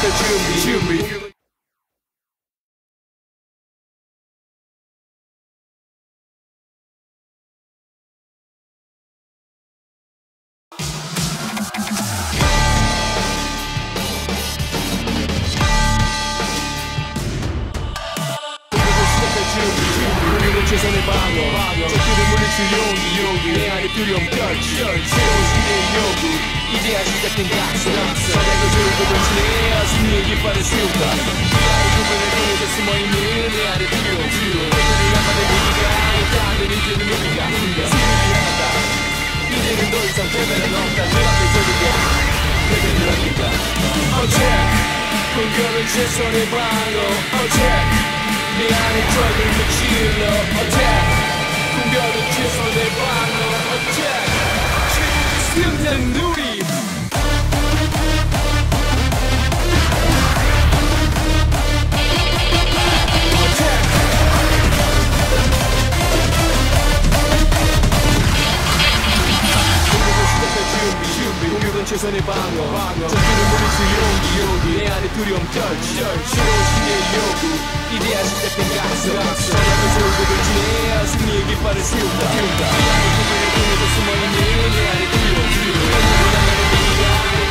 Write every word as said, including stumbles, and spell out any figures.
준비 준비 최선의 방어 적들을 물리칠 용기 용기 내 안에 두려움 떨치 새로운 시대의 요구 이제야 시작된 각성 사냥을 들고 던지네 승리의 깃발을 세운다 이 안에 구분을 통해서 숨어있는 내 안에 두려움 너희들을 향하는 얘기가 일단은 이제는 우리가 승리를 향한다 이제는 더 이상 패배는 없다 내 앞에 서게 패배를 안긴다 Attack 공격은 최선의 방어 Attack 내 안에 적을 무찔러 Attack 공격은 최선의 방어 Attack 최고의 승리는 우리 Attack 공격은 시작할 준비 준비 공격은 최선의 방어 적들을 물리칠 용기 용기 내 안에 두려움 떨치 새로운 시대의 요구 이제야 시작된 각성 사냥을 세우고 던지네 승리의 깃발을 세운다 이 안에 구분을 통해서 숨어있는 내 안에 두려움 너희들을 향하는 얘기가